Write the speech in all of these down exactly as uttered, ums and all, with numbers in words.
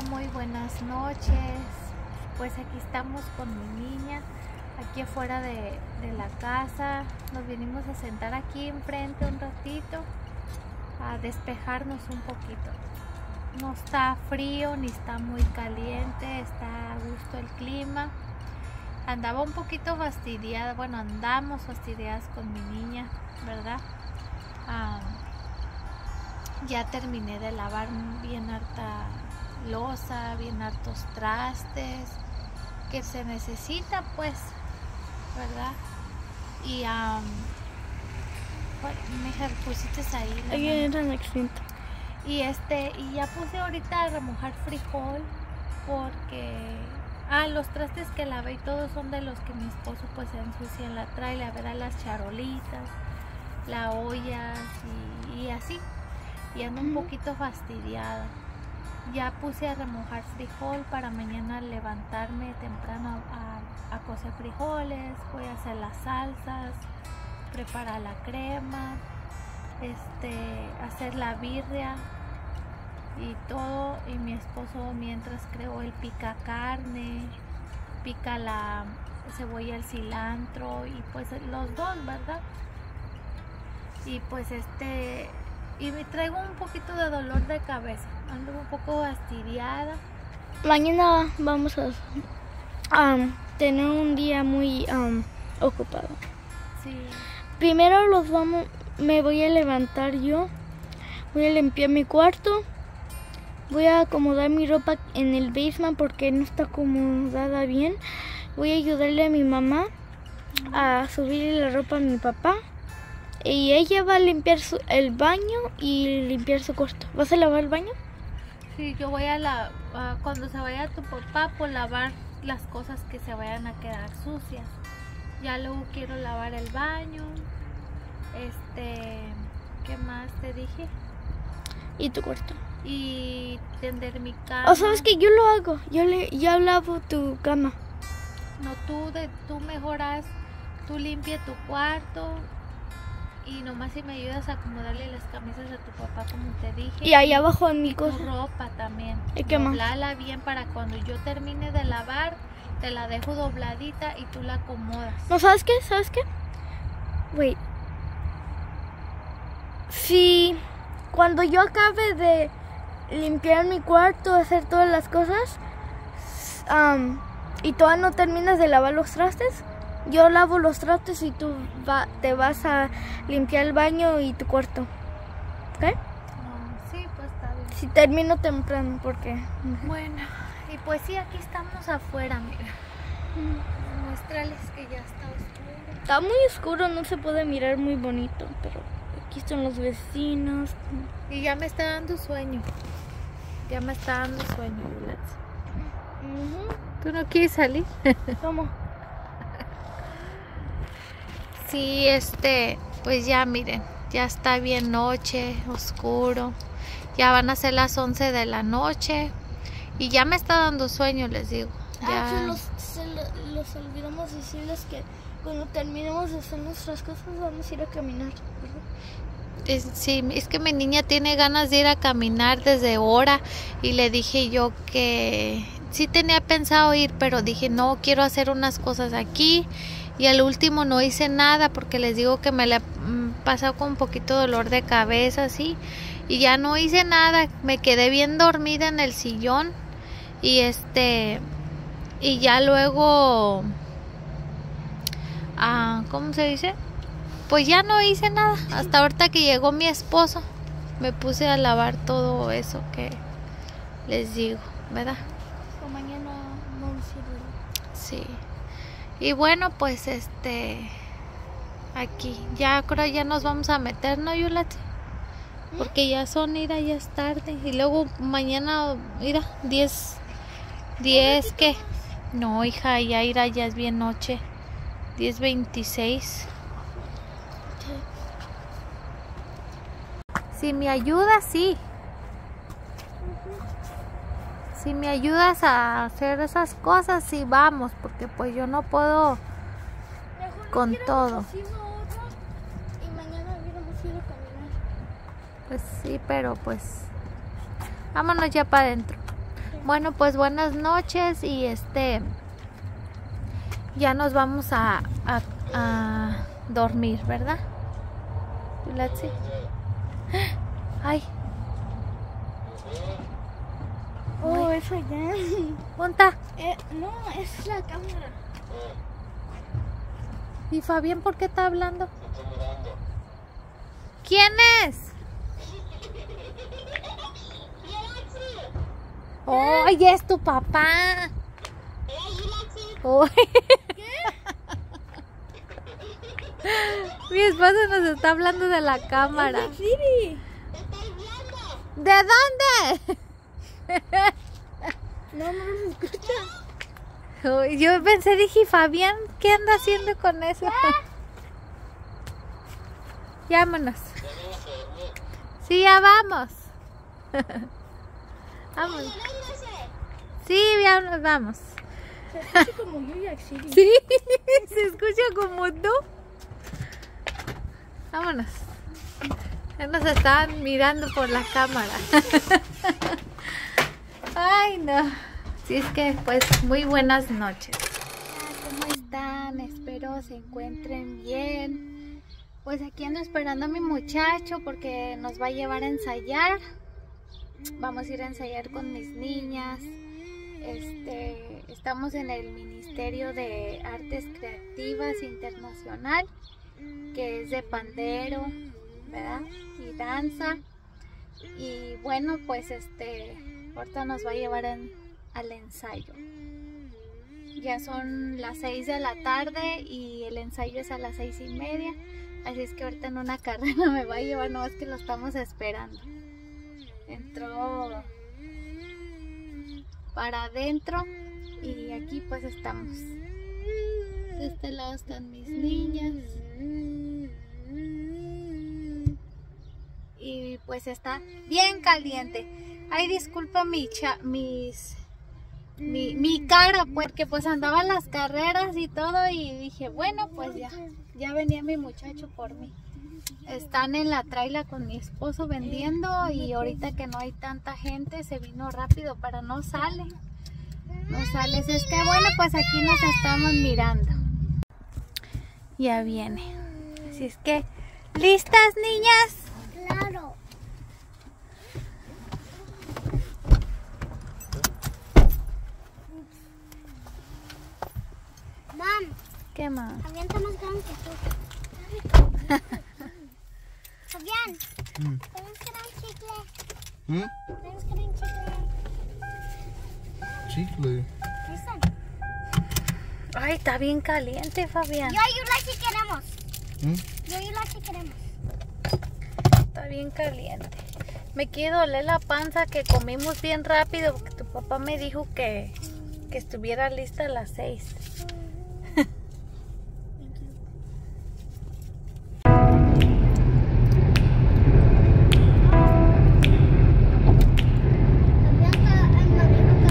muy buenas noches. Pues aquí estamos con mi niña, aquí afuera de, de la casa. Nos vinimos a sentar aquí enfrente un ratito, a despejarnos un poquito. No está frío ni está muy caliente, está a gusto el clima. Andaba un poquito fastidiada, bueno, andamos fastidiadas con mi niña, ¿verdad? Um, ya terminé de lavar bien harta loza, bien hartos trastes que se necesita, pues, ¿verdad? Y um, bueno, mija, pusiste ahí ahí era el accidente. y este y ya puse ahorita a remojar frijol porque ah, los trastes que lavé y todos son de los que mi esposo pues se ensucia en la traila, ¿verdad? Las charolitas, la olla y, y así. Y ando un poquito fastidiada. Ya puse a remojar frijol para mañana levantarme temprano a, a cocer frijoles. Voy a hacer las salsas, preparar la crema, este, hacer la birria y todo. Y mi esposo mientras creó el pica carne, pica la cebolla, el cilantro y pues los dos, ¿verdad? Y pues este... y me traigo un poquito de dolor de cabeza, ando un poco fastidiada. Mañana vamos a um, tener un día muy um, ocupado. Sí. Primero los vamos, me voy a levantar yo, voy a limpiar mi cuarto, voy a acomodar mi ropa en el basement porque no está acomodada bien. Voy a ayudarle a mi mamá a subir la ropa a mi papá. Y ella va a limpiar su, el baño y limpiar su cuarto. ¿Vas a lavar el baño? Sí, yo voy a la uh, cuando se vaya tu papá, por lavar las cosas que se vayan a quedar sucias. Ya luego quiero lavar el baño. Este, ¿qué más te dije? Y tu cuarto. Y tender mi cama. O sabes que yo lo hago. Yo le, yo lavo tu cama. No, tú de, tú mejoras, tú limpia tu cuarto. Y nomás si me ayudas a acomodarle las camisas a tu papá, como te dije. Y ahí abajo en mi y cosa. Tu ropa también. ¿Y qué más? Doblala bien para cuando yo termine de lavar, te la dejo dobladita y tú la acomodas. No, ¿sabes qué? ¿Sabes qué? Wait. Si cuando yo acabe de limpiar mi cuarto, hacer todas las cosas, um, y todavía no terminas de lavar los trastes, yo lavo los trastes y tú va, te vas a limpiar el baño y tu cuarto. ¿Ok? No, sí, pues está bien. Si termino temprano, porque... Bueno, y pues sí, aquí estamos afuera, mira. Mm. Muéstrales que ya está oscuro. Está muy oscuro, no se puede mirar muy bonito, pero aquí están los vecinos. Y ya me está dando sueño. Ya me está dando sueño, Juliet. Uh-huh. ¿Tú no quieres salir? ¿Cómo? Sí, este, pues ya miren, ya está bien noche, oscuro. Ya van a ser las once de la noche y ya me está dando sueño, les digo. Ya. Ah, se los, se lo, los olvidamos decirles que cuando terminemos de hacer nuestras cosas vamos a ir a caminar, ¿verdad? Es, sí, es que mi niña tiene ganas de ir a caminar desde ahora y le dije yo que sí tenía pensado ir, pero dije no, quiero hacer unas cosas aquí. Y al último no hice nada porque les digo que me la pasado con un poquito de dolor de cabeza, así. Y ya no hice nada, me quedé bien dormida en el sillón. Y este, y ya luego, ah, ¿cómo se dice? Pues ya no hice nada. Hasta ahorita que llegó mi esposo, me puse a lavar todo eso que les digo, ¿verdad? O mañana vamos a ir. Sí. Y bueno, pues este, aquí, ya creo ya nos vamos a meter, ¿no, Yulati? Porque ya son, ira, ya es tarde. Y luego mañana, mira, diez, diez, ¿qué? No, hija, ya ira, ya es bien noche. diez veintiséis. Si me ayudas, sí. Si me ayudas a hacer esas cosas, sí vamos, porque pues yo no puedo con todo. Y mañana hubiéramos ido a caminar. Pues sí, pero pues vámonos ya para adentro. Bueno, pues buenas noches y este ya nos vamos a, a, a dormir, ¿verdad? Let's see. Ay. Oh, eso ya. ¿Punta? Eh, no, es la cámara. ¿Y Fabián por qué está hablando? ¿Quién es? ¡Oh, es tu papá! Oh. Mi esposo nos está hablando de la cámara. ¿De dónde? No, no nos escucha. Oh, yo pensé, dije, Fabián, ¿qué anda haciendo con eso? Vámonos. Sí, ya vamos. Vamos. Sí, ya nos vamos. Se escucha como yo y Axel. Sí, se escucha como tú. Vámonos. Ya nos estaban mirando por la cámara. Ay, no. Sí, es que pues muy buenas noches. ¿Cómo están? Espero se encuentren bien. Pues aquí ando esperando a mi muchacho porque nos va a llevar a ensayar. Vamos a ir a ensayar con mis niñas. Este, estamos en el Ministerio de Artes Creativas Internacional, que es de pandero, ¿verdad? Y danza. Y bueno, pues este, ahorita nos va a llevar en, al ensayo. Ya son las seis de la tarde y el ensayo es a las seis y media. Así es que ahorita en una carrera me va a llevar, no es que lo estamos esperando. Entró para adentro y aquí pues estamos. De este lado están mis niñas. Y pues está bien caliente. Ay, disculpa mi cha mis mi, mi cara, porque pues andaba en las carreras y todo y dije, bueno, pues ya, ya venía mi muchacho por mí. Están en la traila con mi esposo vendiendo y ahorita que no hay tanta gente se vino rápido, pero no sale. No sale, es que bueno, pues aquí nos estamos mirando. Ya viene. Así es que, ¿listas, niñas? Claro. Mam, ¿Qué más? Fabián está más grande que tú. Fabián, Mm. ¿tenemos que dar un chicle? ¿Mm? ¿Tenemos que dar un chicle? Chicle. ¿Listen? Ay, está bien caliente, Fabián. Yo y Ula sí queremos. ¿Mm? Yo y Ula sí queremos. Está bien caliente. Me quiere doler la panza que comimos bien rápido porque tu papá me dijo que, que estuviera lista a las seis. Fabián está en la misma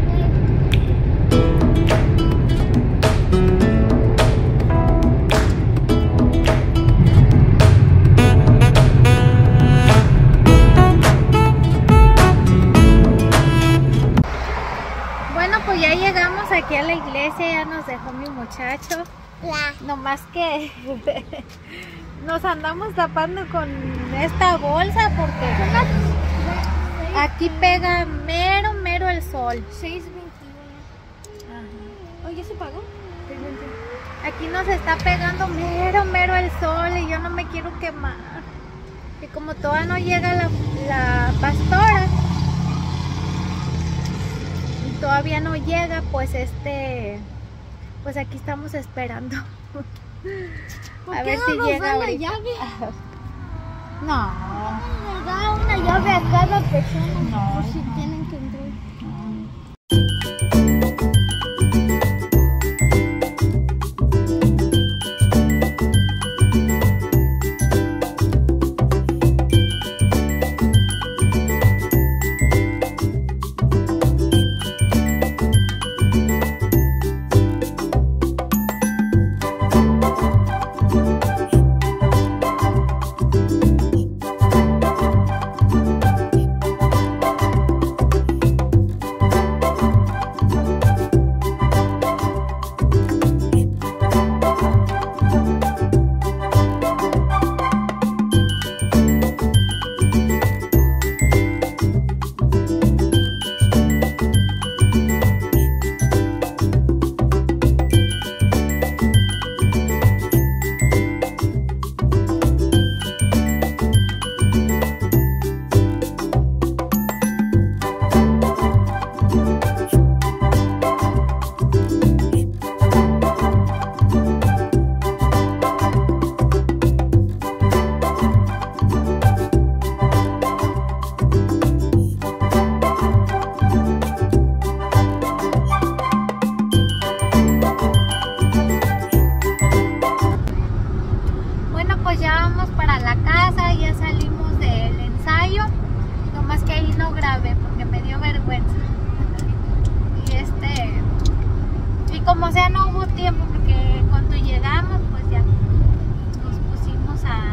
Bueno, pues ya llegamos aquí a la iglesia, ya nos dejó mi muchacho. La. Nomás que nos andamos tapando con esta bolsa porque aquí pega mero, mero el sol. seis veintiuno. Ajá. Oh, ¿ya se pagó? seis veintiuno. Aquí nos está pegando mero, mero el sol y yo no me quiero quemar. Y como todavía no llega la, la pastora, y todavía no llega, pues este, pues aquí estamos esperando. ¿Por A qué ver no si nos llega da la ahorita. llave? No. Nos da una llave a cada persona. No. Por si tienen que entrar. como sea no hubo tiempo porque cuando llegamos pues ya nos pusimos a,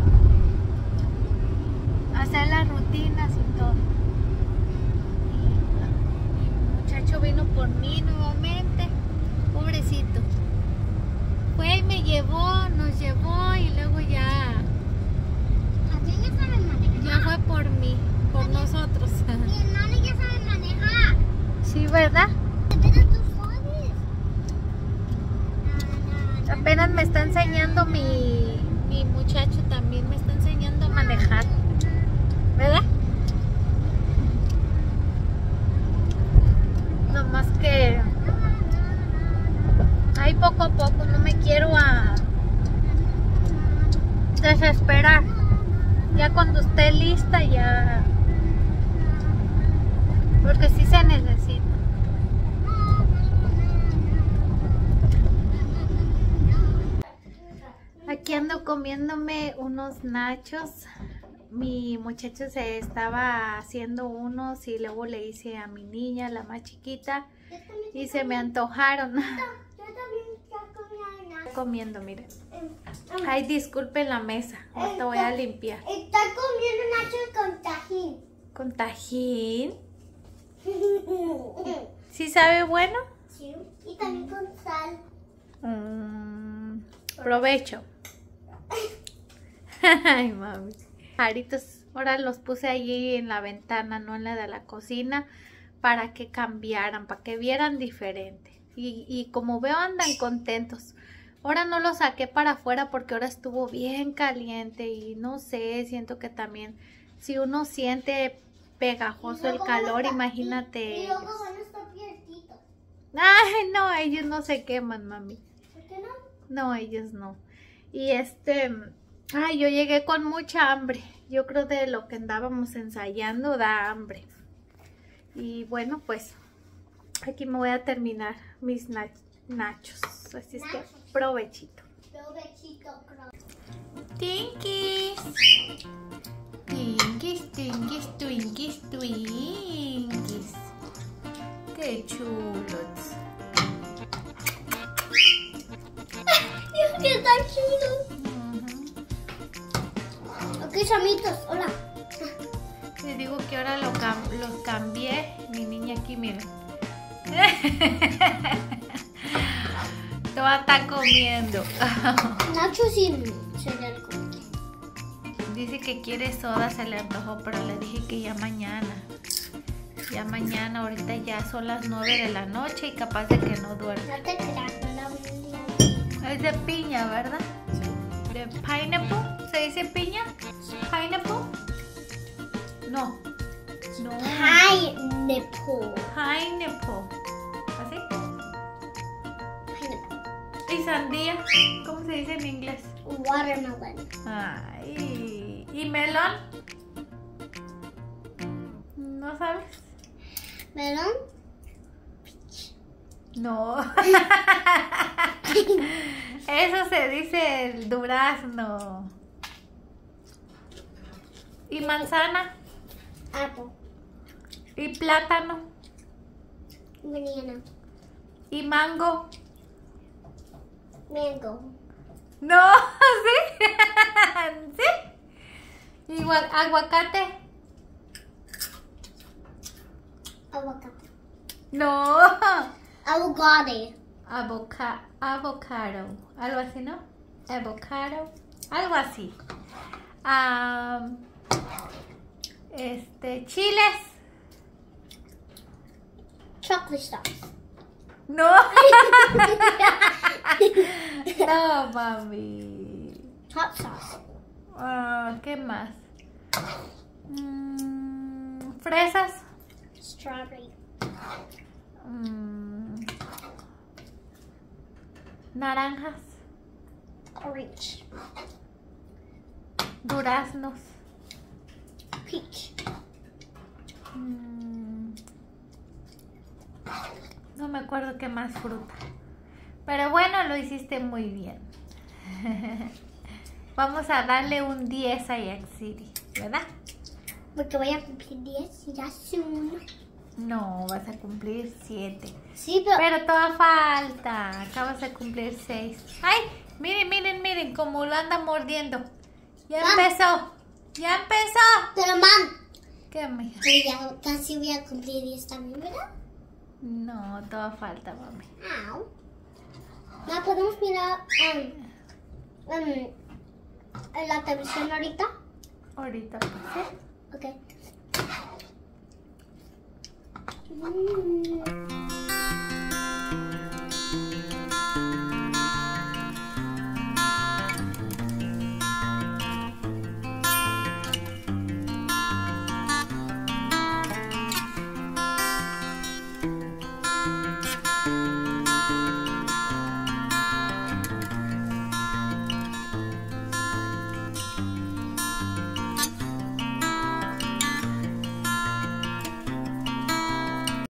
a hacer las rutinas y todo. Y el muchacho vino por mí nuevamente, pobrecito. Fue y me llevó, nos llevó y luego ya, ya fue por mí, por nosotros. Mi hermano ya sabe manejar. Sí, ¿verdad? Pero tú sabes. Apenas me está enseñando mi, mi muchacho también, me está enseñando a manejar, ¿verdad? No más que ahí poco a poco, no me quiero a desesperar. Ya cuando esté lista ya, porque sí se necesita. Aquí ando comiéndome unos nachos. Mi muchacho se estaba haciendo unos y luego le hice a mi niña, la más chiquita, y se me antojaron. Yo también ya comí nada. Comiendo, miren. Ay, disculpen la mesa. Ahorita voy a limpiar. Está comiendo nachos con tajín. ¿Con tajín? ¿Sí sabe bueno? Sí, y también con sal. Mm, provecho. Ay, mami. Pajaritos, ahora los puse allí en la ventana, no en la de la cocina, para que cambiaran, para que vieran diferente. Y, y como veo andan contentos. Ahora no los saqué para afuera porque ahora estuvo bien caliente y no sé, siento que también si uno siente pegajoso el calor, imagínate. Y luego van a estar abiertitos. Ay, no, ellos no se queman, mami. ¿Por qué no? No, ellos no. Y este, ay, yo llegué con mucha hambre. Yo creo de lo que andábamos ensayando da hambre. Y bueno, pues aquí me voy a terminar mis nach nachos. Así es que provechito. Provechito, creo. Tinkies. Tinkies, tinkies, twinkies, twinkies. Qué chulos. Dios, que está chulo. Ok, chamitos, hola. Les digo que ahora lo cam los cambié. Mi niña aquí, miren. Toda está comiendo. Nacho sin cereal. Dice que quiere soda, se le antojó, pero le dije que ya mañana. Ya mañana, ahorita ya son las nueve de la noche y capaz de que no duerme. No te creas, no la voy a... Es de piña, ¿verdad? ¿De pineapple? ¿Se dice piña? ¿Pineapple? No. No. Pineapple. Pineapple. ¿Así? Pineapple. ¿Y sandía? ¿Cómo se dice en inglés? Watermelon. Ay. ¿Y melón? ¿No sabes? Melón. No. Eso se dice el durazno. ¿Y manzana? Apple. ¿Y plátano? Banana. ¿Y mango? Mango. No, ¿sí? ¿Sí? Igual, aguacate. Avocado. No. Avocado. Avoca avocado. Algo así, ¿no? Avocado. Algo así. Um, este, chiles. Chocolate sauce. No. No, mami. Hot sauce. Ah, ¿qué más? Mm, fresas. Strawberry. Mm, naranjas. Orange. Duraznos. Peach. Mm, no me acuerdo qué más fruta. Pero bueno, lo hiciste muy bien. Vamos a darle un diez a Yak City, ¿verdad? Porque voy a cumplir diez ya soon. No, vas a cumplir siete. Sí, pero... Pero toda falta. Acabas de cumplir seis. ¡Ay! Miren, miren, miren cómo lo anda mordiendo. Ya Ah. empezó. Ya empezó. Pero, mam, ¿Qué, mija? pero ya casi voy a cumplir diez también, ¿verdad? No, toda falta, mami. Au. Ma, ¿podemos mirar um, um, en la televisión ahorita? Ahorita, pues, ¿sí? Ok. Mm.